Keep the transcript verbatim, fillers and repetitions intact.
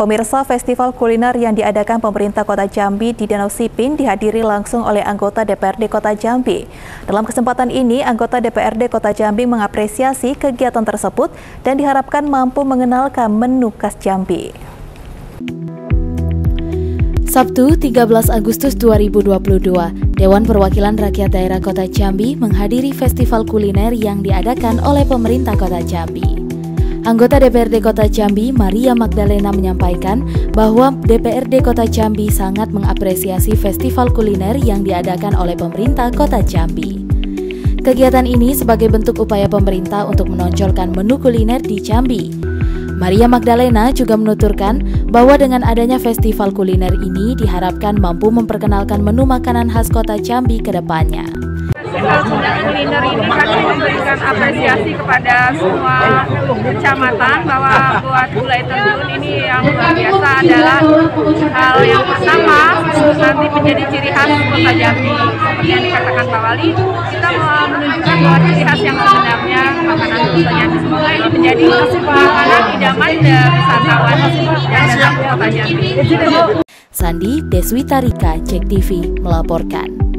Pemirsa, festival kuliner yang diadakan pemerintah Kota Jambi di Danau Sipin dihadiri langsung oleh anggota D P R D Kota Jambi. Dalam kesempatan ini, anggota D P R D Kota Jambi mengapresiasi kegiatan tersebut dan diharapkan mampu mengenalkan menu khas Jambi. Sabtu tiga belas Agustus dua ribu dua puluh dua, Dewan Perwakilan Rakyat Daerah Kota Jambi menghadiri festival kuliner yang diadakan oleh pemerintah Kota Jambi. Anggota D P R D Kota Jambi, Maria Magdalena, menyampaikan bahwa D P R D Kota Jambi sangat mengapresiasi festival kuliner yang diadakan oleh pemerintah Kota Jambi. Kegiatan ini sebagai bentuk upaya pemerintah untuk menonjolkan menu kuliner di Jambi. Maria Magdalena juga menuturkan bahwa dengan adanya festival kuliner ini diharapkan mampu memperkenalkan menu makanan khas Kota Jambi ke depannya. Festival kuliner ini kami memberikan apresiasi kepada semua kecamatan bahwa buat gulai terjun ini yang luar biasa adalah hal yang pertama nanti menjadi ciri khas Kota Jambi. Seperti yang dikatakan Pak Wali, kita mau menunjukkan bahwa ciri khas yang sebenarnya makanan Kota Jambi. Semoga ini menjadi makanan idaman dan wisatawan yang datang ke Kota Jambi. Sandi Deswita Rika, Cek T V melaporkan.